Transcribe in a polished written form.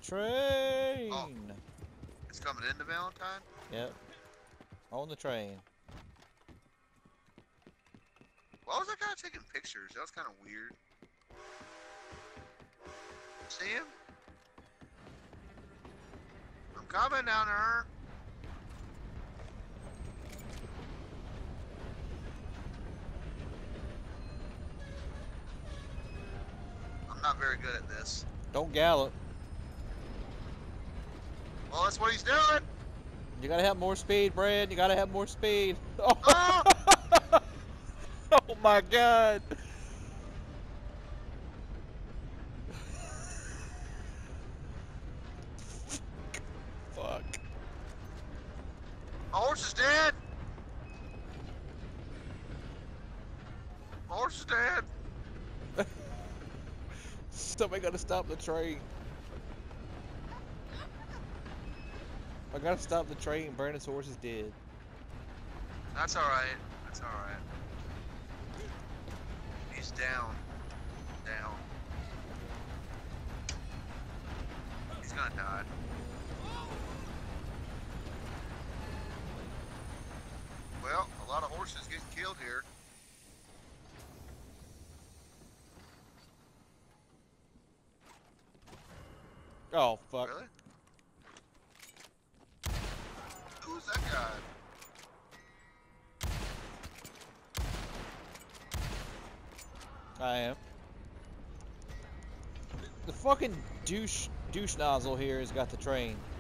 train. Oh, it's coming into Valentine? Yep. On the train. Why was that guy taking pictures? That was kind of weird. See him? I'm coming down there. I'm not very good at this. Don't gallop. Well, that's what he's doing. You gotta have more speed, Brad. You gotta have more speed. Oh, Oh! oh my God. Fuck. My horse is dead. My horse is dead. Somebody gotta stop the train. I gotta stop the train. Brandon's horse is dead. That's alright. That's alright. He's down. Down. He's gonna die. Well, a lot of horses getting killed here. Oh, fuck. Really? Who's that guy? I am. The fucking douche nozzle here has got the train.